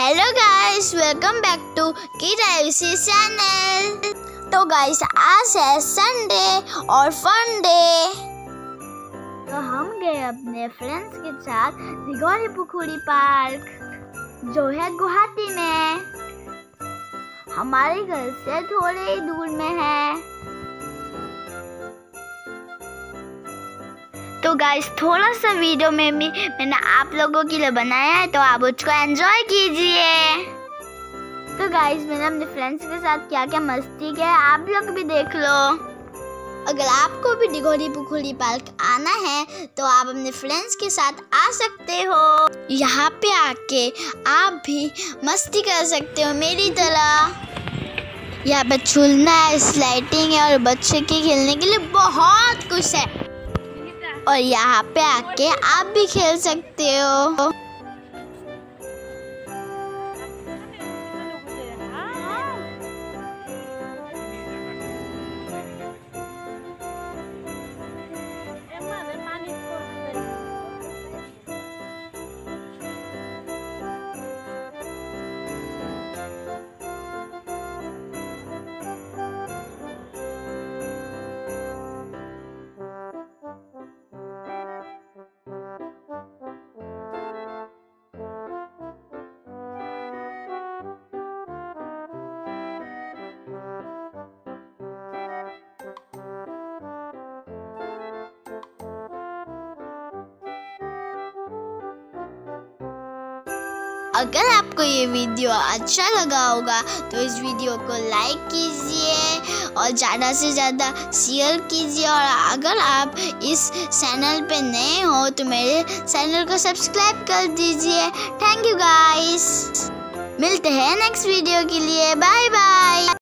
Hello guys, welcome back to kid Ayushi channel. तो guys, आज है संडे और फन डे। तो हम गए अपने फ्रेंड्स के साथ दिघोरी पुखुरी पार्क, जो है गुवाहाटी में। हमारे घर से थोड़े ही दूर में है। तो गाइस, थोड़ा सा वीडियो में भी मैंने आप लोगों के लिए बनाया है, तो आप उसको एंजॉय कीजिए। तो गाइस, मैंने अपने फ्रेंड्स के साथ क्या क्या मस्ती किया है, आप लोग भी देख लो। अगर आपको भी दिघोरी पुखुरी पार्क आना है तो आप अपने फ्रेंड्स के साथ आ सकते हो। यहाँ पे आके आप भी मस्ती कर सकते हो मेरी तरह। यहाँ पे झूलना है, स्लाइडिंग है और बच्चे के खेलने के लिए बहुत कुछ है। और यहाँ पे आके आप भी खेल सकते हो। अगर आपको ये वीडियो अच्छा लगा होगा तो इस वीडियो को लाइक कीजिए और ज़्यादा से ज़्यादा शेयर कीजिए। और अगर आप इस चैनल पे नए हो तो मेरे चैनल को सब्सक्राइब कर दीजिए। थैंक यू गाइस, मिलते हैं नेक्स्ट वीडियो के लिए। Bye bye.